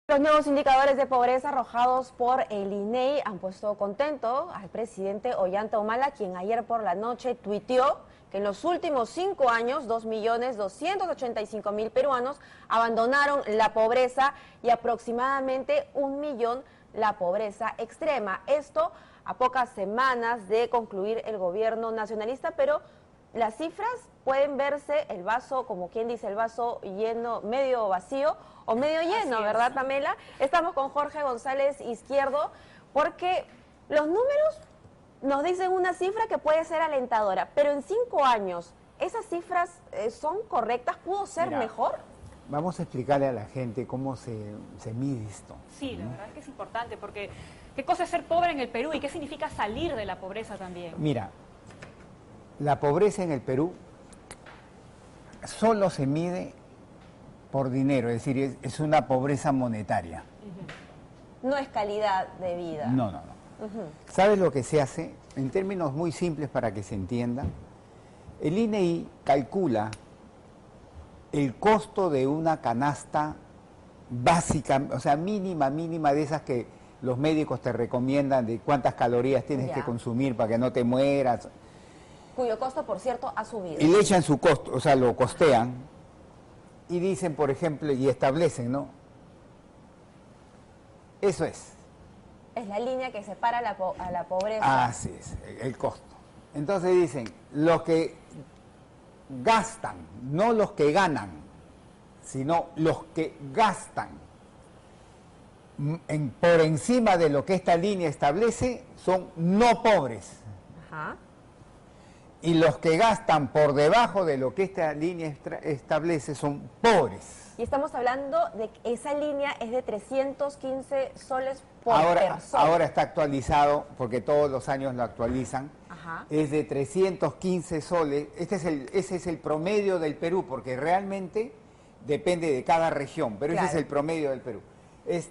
Los nuevos indicadores de pobreza arrojados por el INEI han puesto contento al presidente Ollanta Humala, quien ayer por la noche tuiteó que en los últimos 5 años 2.285.000 peruanos abandonaron la pobreza y aproximadamente 1.000.000 la pobreza extrema. Esto a pocas semanas de concluir el gobierno nacionalista, pero las cifras pueden verse el vaso, como quien dice, el vaso lleno, medio vacío o medio lleno, ¿verdad, Pamela? Estamos con Jorge González Izquierdo porque los números nos dicen una cifra que puede ser alentadora, pero en 5 años, ¿esas cifras son correctas? ¿Pudo ser mejor? Vamos a explicarle a la gente cómo se mide esto. Sí, la verdad es que es importante, porque ¿qué cosa es ser pobre en el Perú y qué significa salir de la pobreza también? Mira, la pobreza en el Perú solo se mide por dinero, es decir, es una pobreza monetaria. No es calidad de vida. No. ¿Sabes lo que se hace? En términos muy simples para que se entienda, el INEI calcula el costo de una canasta básica, o sea, mínima de esas que los médicos te recomiendan de cuántas calorías tienes que consumir para que no te mueras. Cuyo costo, por cierto, ha subido. Y le echan su costo, o sea, lo costean y dicen, por ejemplo, y establecen, ¿no? Eso es. Es la línea que separa a la pobreza. Así es, el costo. Entonces dicen, los que gastan, no los que ganan, sino los que gastan por encima de lo que esta línea establece son no pobres. Ajá. Y los que gastan por debajo de lo que esta línea establece son pobres. Y estamos hablando de que esa línea es de 315 soles por persona. Ahora está actualizado, porque todos los años lo actualizan. Ajá. Es de 315 soles. Ese es el promedio del Perú, porque realmente depende de cada región, pero ese es el promedio del Perú. Es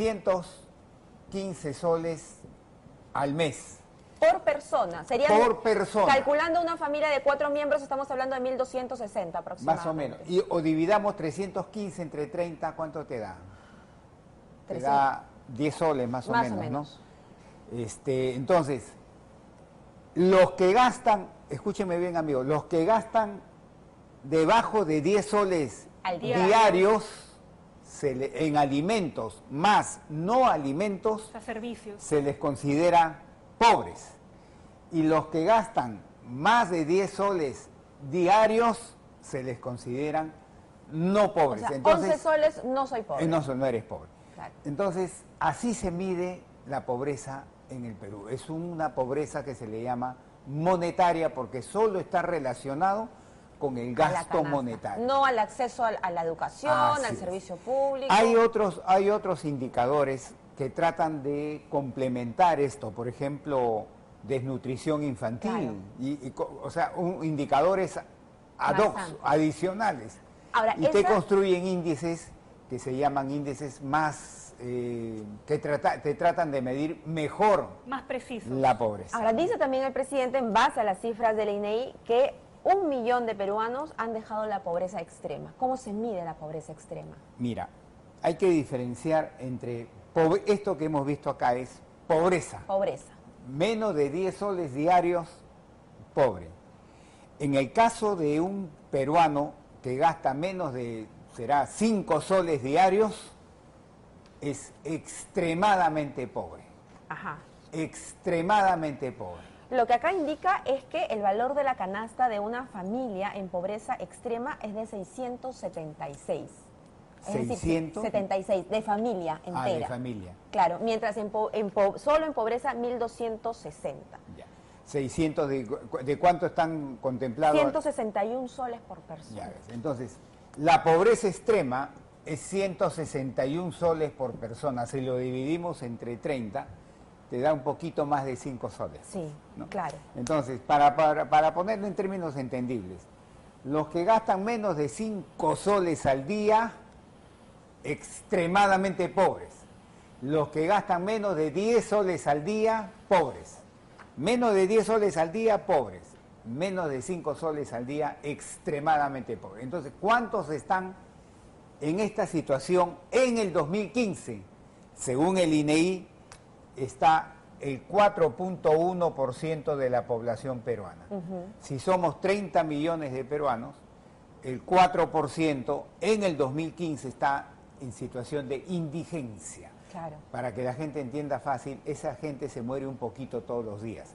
315 soles al mes. Por persona. Sería por persona. Calculando una familia de 4 miembros, estamos hablando de 1.260 aproximadamente. Más o menos. O dividamos 315 entre 30, ¿cuánto te da? 300. Te da 10 soles más o menos, ¿no? Entonces, los que gastan, escúcheme bien, amigos, los que gastan debajo de 10 soles diarios en alimentos más no alimentos, servicios, se les considera pobres. Y los que gastan más de 10 soles diarios se les consideran no pobres. O sea, entonces, 11 soles no soy pobre. No eres pobre. Claro. Entonces, así se mide la pobreza en el Perú. Es una pobreza que se le llama monetaria porque solo está relacionado con el gasto monetario. No al acceso a la educación, al servicio público. Hay otros indicadores que tratan de complementar esto, por ejemplo, desnutrición infantil, o sea, indicadores ad hoc, adicionales. Ahora, te construyen índices que se llaman índices más, que te tratan de medir mejor, más precisos, la pobreza. Ahora, dice también el presidente, en base a las cifras del INEI, que 1.000.000 de peruanos han dejado la pobreza extrema. ¿Cómo se mide la pobreza extrema? Mira, hay que diferenciar entre esto que hemos visto acá es pobreza. Pobreza. Menos de 10 soles diarios, pobre. En el caso de un peruano que gasta menos de, 5 soles diarios, es extremadamente pobre. Ajá. Extremadamente pobre. Lo que acá indica es que el valor de la canasta de una familia en pobreza extrema es de 676. 676, de familia entera. De familia. Claro, mientras solo en pobreza 1.260. Ya. 600, ¿de cuánto están contemplados? 161 soles por persona. Ya ves. Entonces, la pobreza extrema es 161 soles por persona. Si lo dividimos entre 30, te da un poquito más de 5 soles. Sí, ¿no? Claro. Entonces, para ponerlo en términos entendibles, los que gastan menos de 5 soles al día, extremadamente pobres. Los que gastan menos de 10 soles al día, pobres. Menos de 10 soles al día, pobres. Menos de 5 soles al día, extremadamente pobres. Entonces, ¿cuántos están en esta situación en el 2015, según el INEI, está el 4.1% de la población peruana. Si somos 30 millones de peruanos, el 4% en el 2015 está en situación de indigencia. Claro. Para que la gente entienda fácil, esa gente se muere un poquito todos los días.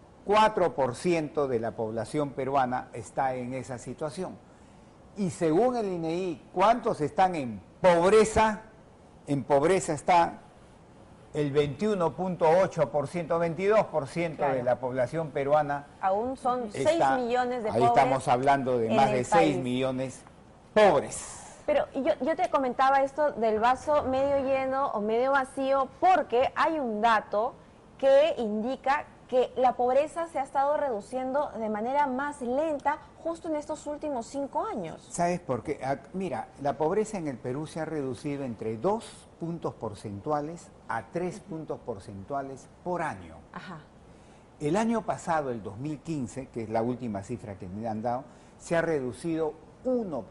4% de la población peruana está en esa situación. Y según el INEI, ¿cuántos están en pobreza? En pobreza está el 21.8%, 22% claro, de la población peruana. Aún son 6 millones de ahí pobres. estamos hablando de más de 6 millones pobres. Pero yo te comentaba esto del vaso medio lleno o medio vacío porque hay un dato que indica que la pobreza se ha estado reduciendo de manera más lenta justo en estos últimos 5 años. ¿Sabes por qué? Mira, la pobreza en el Perú se ha reducido entre 2 puntos porcentuales a 3 puntos porcentuales por año. Ajá. El año pasado, el 2015, que es la última cifra que me han dado, se ha reducido 1%,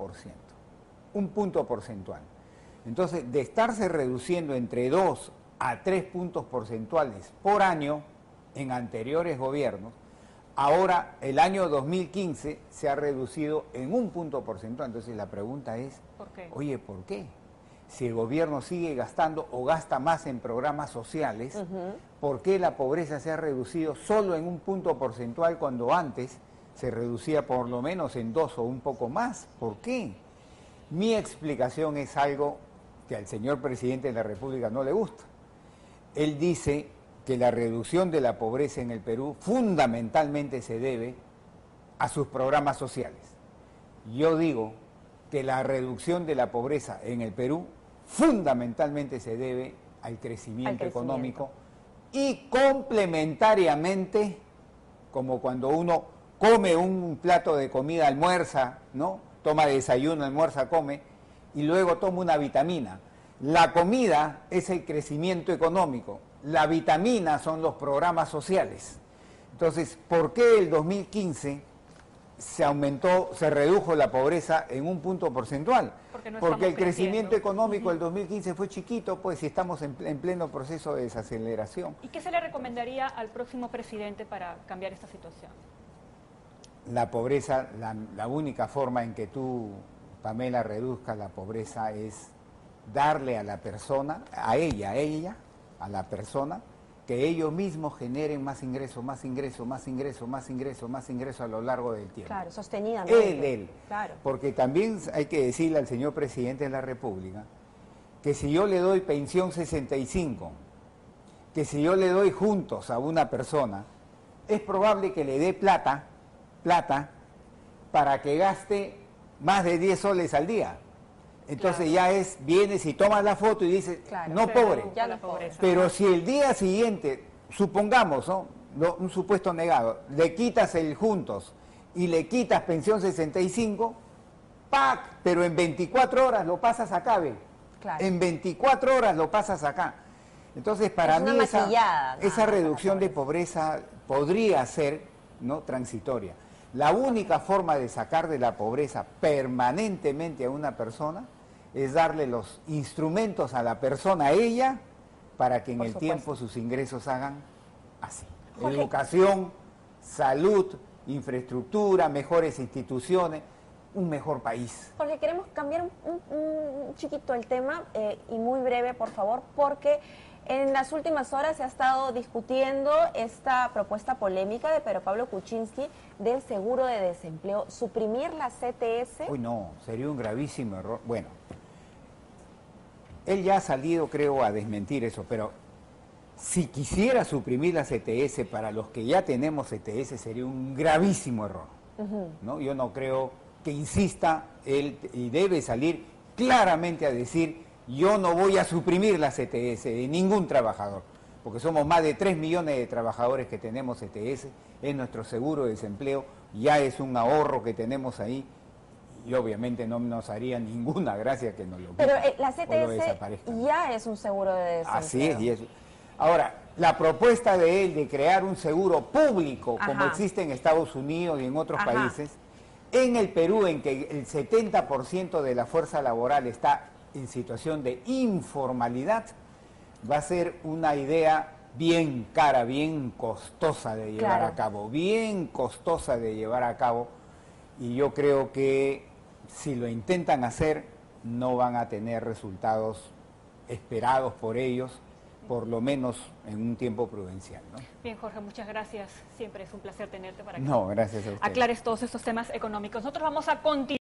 un punto porcentual. Entonces, de estarse reduciendo entre 2 a 3 puntos porcentuales por año en anteriores gobiernos, ahora el año 2015 se ha reducido en 1 punto porcentual. Entonces la pregunta es, ¿por qué? Oye, ¿por qué? Si el gobierno sigue gastando o gasta más en programas sociales, ¿por qué la pobreza se ha reducido solo en 1 punto porcentual cuando antes se reducía por lo menos en 2 o un poco más? ¿Por qué? Mi explicación es algo que al señor presidente de la República no le gusta. Él dice que la reducción de la pobreza en el Perú fundamentalmente se debe a sus programas sociales. Yo digo que la reducción de la pobreza en el Perú fundamentalmente se debe al crecimiento económico y complementariamente, como cuando uno come un plato de comida, almuerza, ¿no? Toma desayuno, almuerza, come, y luego toma una vitamina. La comida es el crecimiento económico, la vitamina son los programas sociales. Entonces, ¿por qué el 2015 se redujo la pobreza en 1 punto porcentual? Porque el crecimiento económico del 2015 fue chiquito, pues si estamos en pleno proceso de desaceleración. ¿Y qué se le recomendaría al próximo presidente para cambiar esta situación? La pobreza, la única forma en que tú, Pamela, reduzcas la pobreza es darle a la persona, a la persona, que ellos mismos generen más ingresos, más ingresos, más ingresos, más ingresos, más ingresos a lo largo del tiempo. Claro, sostenidamente. Él. Claro. Porque también hay que decirle al señor presidente de la República que si yo le doy pensión 65, que si yo le doy juntos a una persona, es probable que le dé plata para que gaste más de 10 soles al día. Entonces vienes y tomas la foto y dices, claro, no pobre. Ya la pobreza. Pero si el día siguiente, supongamos, ¿no? Un supuesto negado, le quitas el juntos y le quitas pensión 65, ¡pac! Pero en 24 horas lo pasas acá, ¿ve? Claro. En 24 horas lo pasas acá. Entonces, para mí esa reducción de pobreza podría ser, ¿no?, transitoria. La única forma de sacar de la pobreza permanentemente a una persona es darle los instrumentos a la persona, a ella, para que en el tiempo sus ingresos hagan así. Jorge. Educación, salud, infraestructura, mejores instituciones, un mejor país. Jorge, queremos cambiar un chiquito el tema y muy breve, por favor, porque en las últimas horas se ha estado discutiendo esta propuesta polémica de Pedro Pablo Kuczynski del seguro de desempleo. ¿Suprimir la CTS? Uy, no, sería un gravísimo error. Bueno, él ya ha salido, creo, a desmentir eso, pero si quisiera suprimir la CTS para los que ya tenemos CTS sería un gravísimo error, ¿no? Yo no creo que insista él y debe salir claramente a decir: yo no voy a suprimir la CTS de ningún trabajador, porque somos más de 3 millones de trabajadores que tenemos CTS, es nuestro seguro de desempleo, ya es un ahorro que tenemos ahí, y obviamente no nos haría ninguna gracia que nos lo quiten. Pero la o lo CTS desaparezcan. ya es un seguro de desempleo. Así es, y eso. Ahora, la propuesta de él de crear un seguro público, como existe en Estados Unidos y en otros países, en el Perú, en que el 70% de la fuerza laboral está en situación de informalidad, va a ser una idea bien cara, bien costosa de llevar a cabo, bien costosa de llevar a cabo, y yo creo que si lo intentan hacer no van a tener resultados esperados por ellos, por lo menos en un tiempo prudencial, ¿no? Bien, Jorge, muchas gracias. Siempre es un placer tenerte para que gracias a usted. aclares todos estos temas económicos. Nosotros vamos a continuar.